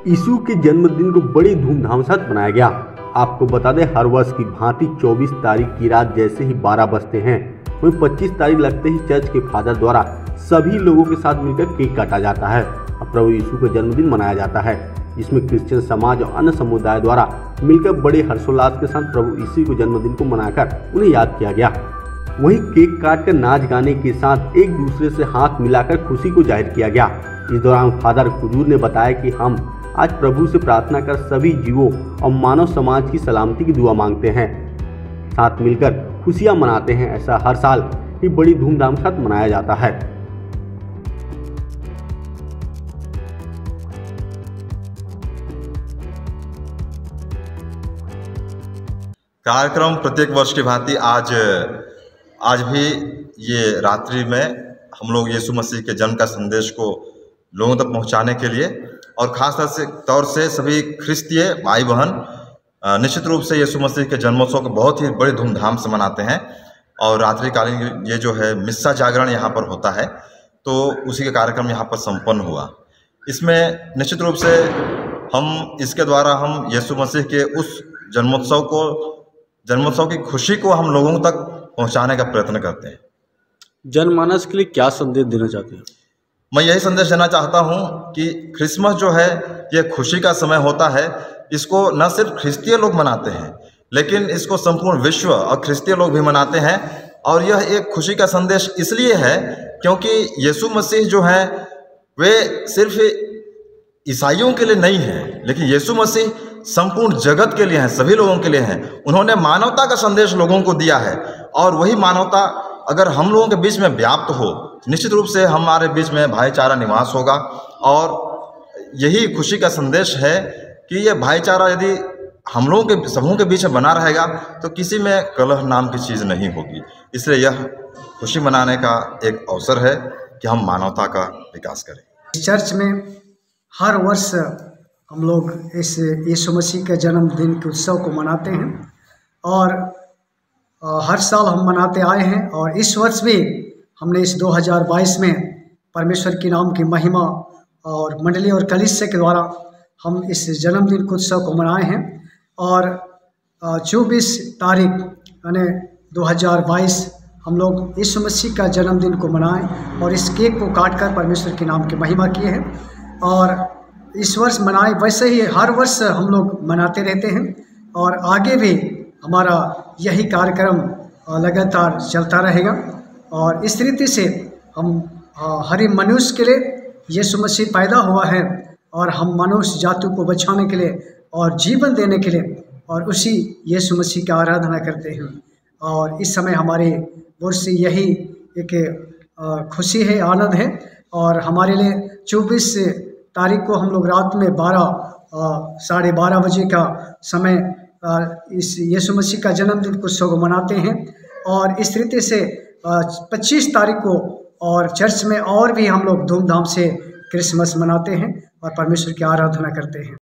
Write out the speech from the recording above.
यीशु के जन्मदिन को बड़ी धूमधाम से मनाया गया। आपको बता दें, हर वर्ष की भांति 24 तारीख की रात जैसे ही 12 बजते हैं, वहीं 25 तारीख लगते ही चर्च के फादर द्वारा सभी लोगों के साथ मिलकर केक काटा जाता है और प्रभु यीशु का जन्मदिन मनाया जाता है, जिसमें क्रिश्चियन समाज और अन्य समुदाय द्वारा मिलकर बड़े हर्षोल्लास के साथ प्रभु यीशु के जन्मदिन को मनाकर उन्हें याद किया गया। वहीं केक काटकर नाच गाने के साथ एक दूसरे से हाथ मिलाकर खुशी को जाहिर किया गया। इस दौरान फादर कुजूर ने बताया कि हम आज प्रभु से प्रार्थना कर सभी जीवों और मानव समाज की सलामती की दुआ मांगते हैं, साथ मिलकर खुशियां मनाते हैं। ऐसा हर साल ही बड़ी धूमधाम के साथ मनाया जाता है। कार्यक्रम प्रत्येक वर्ष की भांति आज भी ये रात्रि में हम लोग यीशु मसीह के जन्म का संदेश को लोगों तक पहुंचाने के लिए और खास तौर से सभी ख्रिस्तीय भाई बहन निश्चित रूप से यीशु मसीह के जन्मोत्सव को बहुत ही बड़ी धूमधाम से मनाते हैं। और रात्रिकालीन ये जो है मिस्सा जागरण यहाँ पर होता है, तो उसी का कार्यक्रम यहाँ पर संपन्न हुआ। इसमें निश्चित रूप से इसके द्वारा हम यीशु मसीह के उस जन्मोत्सव की खुशी को हम लोगों तक पहुँचाने का प्रयत्न करते हैं। जनमानस के लिए क्या संदेश देना चाहते हैं? मैं यही संदेश देना चाहता हूं कि क्रिसमस जो है ये खुशी का समय होता है। इसको न सिर्फ ख्रिस्तीय लोग मनाते हैं, लेकिन इसको संपूर्ण विश्व और ख्रिस्तीय लोग भी मनाते हैं। और यह एक खुशी का संदेश इसलिए है क्योंकि यीशु मसीह जो है वे सिर्फ ईसाइयों के लिए नहीं है, लेकिन यीशु मसीह संपूर्ण जगत के लिए हैं, सभी लोगों के लिए हैं। उन्होंने मानवता का संदेश लोगों को दिया है, और वही मानवता अगर हम लोगों के बीच में व्याप्त हो, निश्चित रूप से हमारे बीच में भाईचारा निवास होगा। और यही खुशी का संदेश है कि यह भाईचारा यदि हम लोगों के समूह के बीच में बना रहेगा तो किसी में कलह नाम की चीज़ नहीं होगी। इसलिए यह खुशी मनाने का एक अवसर है कि हम मानवता का विकास करें। चर्च में हर वर्ष हम लोग इस यीशु मसीह के जन्मदिन के उत्सव को मनाते हैं और हर साल हम मनाते आए हैं। और इस वर्ष भी हमने इस 2022 में परमेश्वर के नाम की महिमा और मंडली और कलीसिया के द्वारा हम इस जन्मदिन के उत्सव को मनाए हैं। और 24 तारीख यानी 2022 हम लोग यीशु मसीह का जन्मदिन को मनाएं और इस केक को काटकर परमेश्वर के नाम की महिमा किए हैं। और इस वर्ष मनाए, वैसे ही हर वर्ष हम लोग मनाते रहते हैं और आगे भी हमारा यही कार्यक्रम लगातार चलता रहेगा। और इस रीति से हम हर मनुष्य के लिए यीशु मसीह पैदा हुआ है और हम मनुष्य जाति को बचाने के लिए और जीवन देने के लिए और उसी यीशु मसीह की आराधना करते हैं। और इस समय हमारे ओर से यही एक खुशी है, आनंद है। और हमारे लिए 24 तारीख को हम लोग रात में 12 साढ़े 12 बजे का समय इस यीशु मसीह का जन्मदिन उत्सव को मनाते हैं। और इस रीति से 25 तारीख को और चर्च में और भी हम लोग धूमधाम से क्रिसमस मनाते हैं और परमेश्वर की आराधना करते हैं।